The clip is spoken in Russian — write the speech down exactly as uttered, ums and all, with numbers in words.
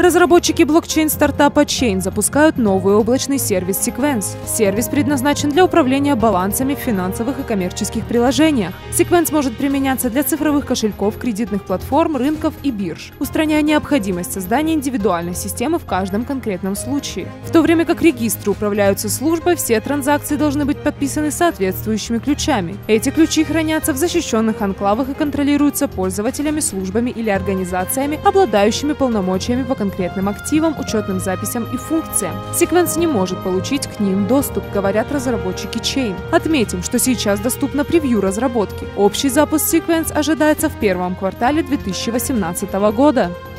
Разработчики блокчейн-стартапа Chain запускают новый облачный сервис Sequence. Сервис предназначен для управления балансами в финансовых и коммерческих приложениях. Sequence может применяться для цифровых кошельков, кредитных платформ, рынков и бирж, устраняя необходимость создания индивидуальной системы в каждом конкретном случае. В то время как регистры управляются службой, все транзакции должны быть подписаны соответствующими ключами. Эти ключи хранятся в защищенных анклавах и контролируются пользователями, службами или организациями, обладающими полномочиями по конкретным активам, учетным записям и функциям. Sequence не может получить к ним доступ, говорят разработчики Chain. Отметим, что сейчас доступно превью разработки. Общий запуск Sequence ожидается в первом квартале две тысячи восемнадцатого года.